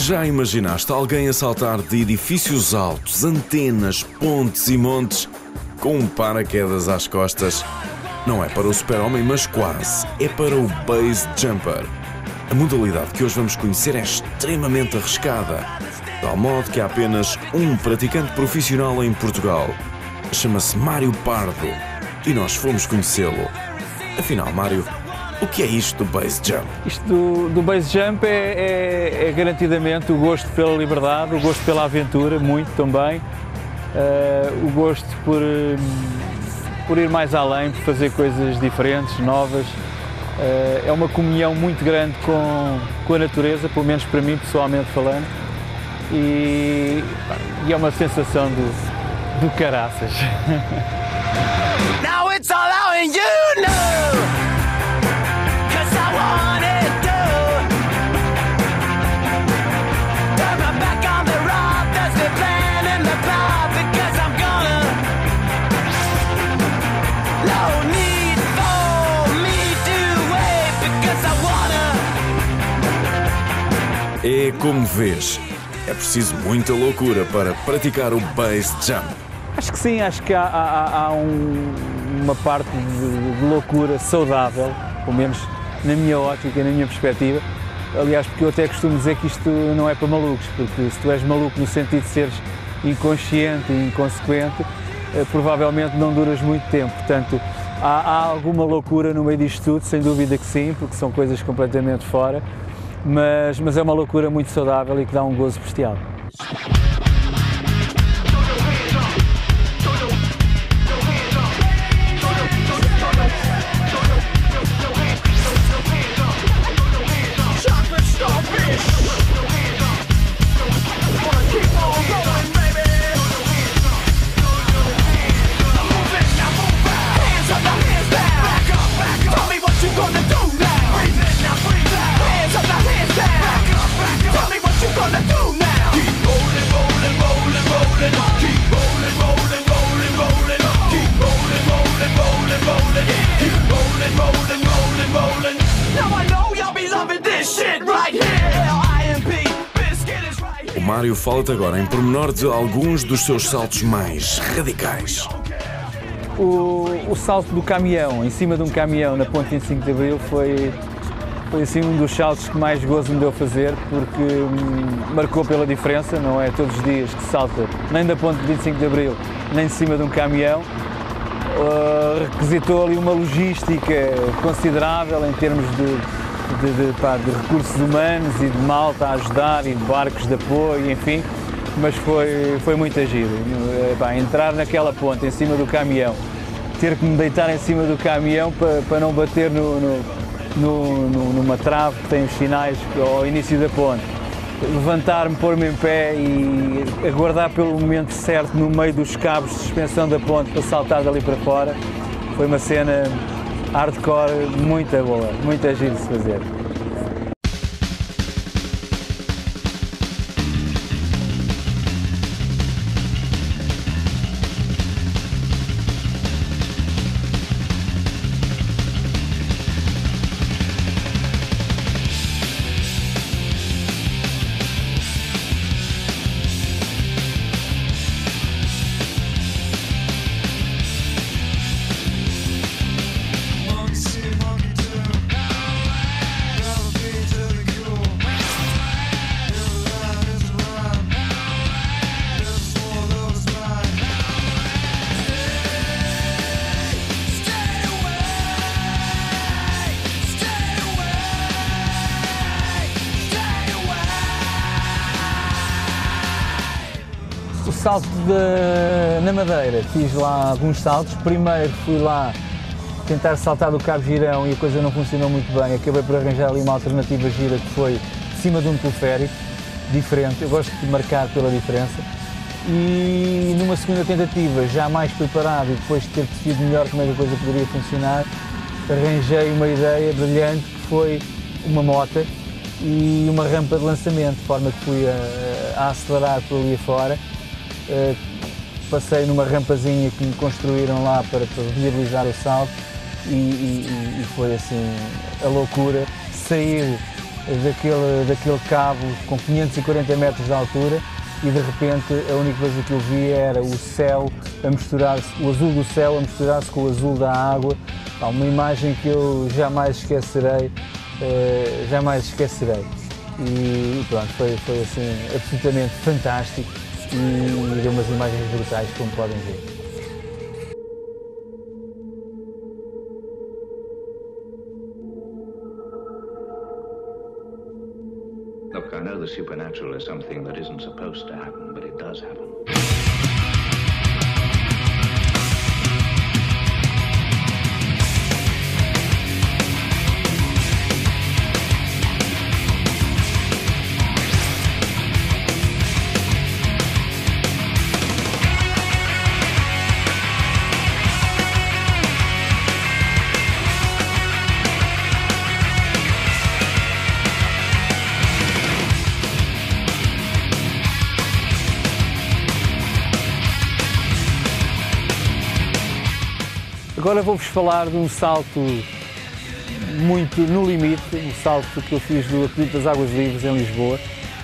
Já imaginaste alguém a saltar de edifícios altos, antenas, pontes e montes, com um paraquedas às costas? Não é para o super-homem, mas quase. É para o Base Jumper. A modalidade que hoje vamos conhecer é extremamente arriscada, de tal modo que há apenas um praticante profissional em Portugal. Chama-se Mário Pardo e nós fomos conhecê-lo. Afinal, Mário, o que é isto do Base Jump? Isto do Base Jump é garantidamente o gosto pela liberdade, o gosto pela aventura, muito também, o gosto por ir mais além, por fazer coisas diferentes, novas. É uma comunhão muito grande com a natureza, pelo menos para mim, pessoalmente falando, e é uma sensação do caraças. Now it's all out and you know. É como vês, é preciso muita loucura para praticar o Base Jump. Acho que sim, acho que há uma parte de loucura saudável, pelo menos na minha ótica, na minha perspectiva. Aliás, porque eu até costumo dizer que isto não é para malucos, porque se tu és maluco no sentido de seres inconsciente e inconsequente, provavelmente não duras muito tempo. Portanto, há alguma loucura no meio disto tudo, sem dúvida que sim, porque são coisas completamente fora, mas é uma loucura muito saudável e que dá um gozo bestial. O Mário fala-te agora em pormenor de alguns dos seus saltos mais radicais. O salto do caminhão, em cima de um caminhão na Ponte 25 de Abril, foi assim um dos saltos que mais gozo me deu fazer, porque marcou pela diferença, não é todos os dias que se salta nem da Ponte 25 de Abril, nem de cima de um caminhão. Requisitou ali uma logística considerável em termos de recursos humanos e de malta a ajudar e de barcos de apoio, enfim, mas foi muito giro. Entrar naquela ponte em cima do caminhão, ter que me deitar em cima do caminhão para não bater numa trave que tem os sinais ao início da ponte, levantar-me, pôr-me em pé e aguardar pelo momento certo no meio dos cabos de suspensão da ponte para saltar dali para fora, foi uma cena hardcore muito boa, muito giro de se fazer. O salto na Madeira, fiz lá alguns saltos. Primeiro fui lá tentar saltar do Cabo Girão e a coisa não funcionou muito bem. Acabei por arranjar ali uma alternativa gira que foi de cima de um teleférico, diferente. Eu gosto de marcar pela diferença. E numa segunda tentativa, já mais preparado e depois de ter percebido melhor como é que a coisa poderia funcionar, arranjei uma ideia brilhante que foi uma moto e uma rampa de lançamento, de forma que fui a acelerar por ali afora. Passei numa rampazinha que me construíram lá para viabilizar o salto e foi assim a loucura, sair daquele cabo com 540 metros de altura e de repente a única coisa que eu vi era o céu a misturar-se, o azul do céu a misturar-se com o azul da água. Uma imagem que eu jamais esquecerei, E pronto, foi assim absolutamente fantástico e deu umas imagens brutais, como podem ver. Look, I know the supernatural is something that isn't supposed to happen, but it does happen. Agora vou-vos falar de um salto muito no limite, um salto que eu fiz do Aqueduto das Águas Livres em Lisboa.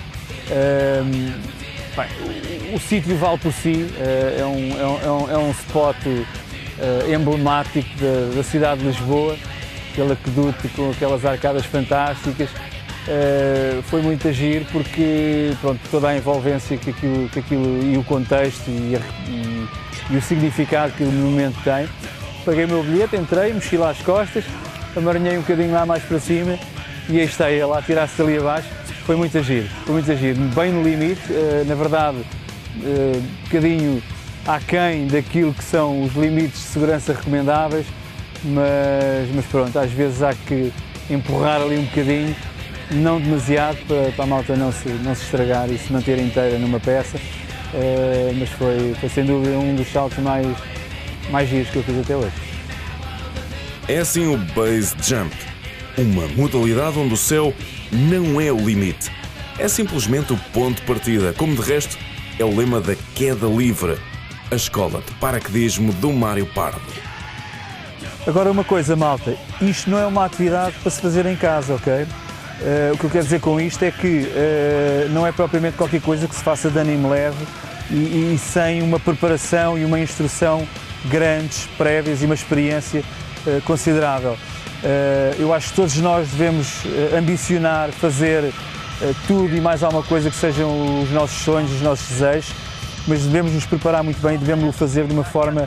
O sítio vale por si, é um spot emblemático da cidade de Lisboa, aquele aqueduto com aquelas arcadas fantásticas. Foi muito agir porque pronto, toda a envolvência que aquilo e o contexto e o significado que o monumento tem. Paguei o meu bilhete, entrei, mochila às costas, amaranhei um bocadinho lá mais para cima e aí está ele a tirar-se ali abaixo. Foi muito agir, bem no limite, na verdade, um bocadinho aquém daquilo que são os limites de segurança recomendáveis, mas pronto, às vezes há que empurrar ali um bocadinho, não demasiado, para a malta não se estragar e se manter inteira numa peça, mas foi sem dúvida um dos saltos mais giros que eu fiz até hoje. É assim o base jump, uma modalidade onde o céu não é o limite, é simplesmente o ponto de partida, como de resto é o lema da Queda Livre, a escola de paraquedismo do Mário Pardo. Agora uma coisa, malta, isto não é uma atividade para se fazer em casa, ok? O que eu quero dizer com isto é que não é propriamente qualquer coisa que se faça de ânimo leve e sem uma preparação e uma instrução grandes, prévias e uma experiência considerável. Eu acho que todos nós devemos ambicionar fazer tudo e mais alguma coisa que sejam os nossos sonhos, os nossos desejos, mas devemos nos preparar muito bem, devemos o fazer de uma forma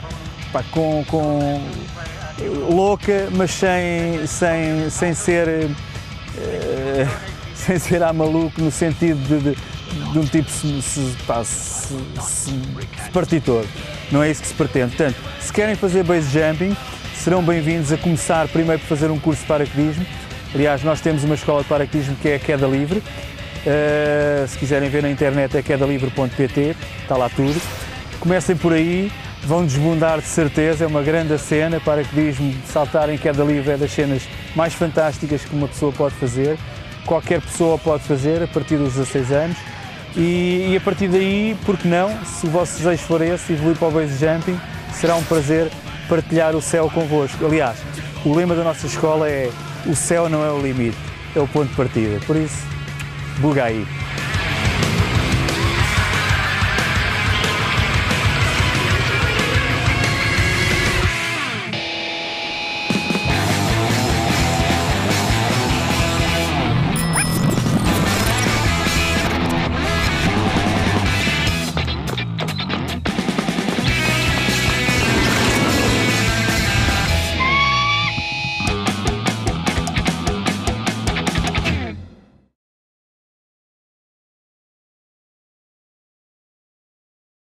louca, mas sem ser a maluco, no sentido de um tipo partitor. Não é isso que se pretende. Portanto, se querem fazer base jumping, serão bem-vindos a começar primeiro por fazer um curso de paraquedismo. Aliás, nós temos uma escola de paraquedismo que é a Queda Livre. Se quiserem ver na internet é quedalivre.pt, está lá tudo. Comecem por aí, vão desbundar de certeza, é uma grande cena. Paraquedismo, saltar em queda livre é das cenas mais fantásticas que uma pessoa pode fazer. Qualquer pessoa pode fazer a partir dos 16 anos. E a partir daí, por que não, se o vosso desejo for esse, evoluir para o base jumping, será um prazer partilhar o céu convosco. Aliás, o lema da nossa escola é: o céu não é o limite, é o ponto de partida. Por isso, buga aí!